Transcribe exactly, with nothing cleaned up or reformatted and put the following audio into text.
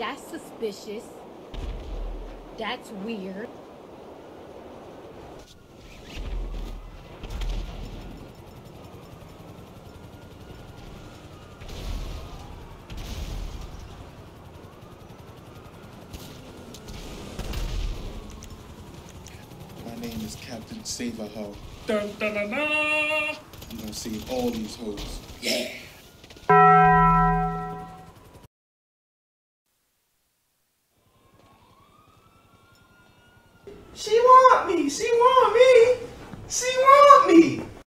That's suspicious. That's weird. My name is Captain Save-A-Ho. Dun, dun, dun, dun. I'm gonna save all these hoes. Yeah. She want me. She want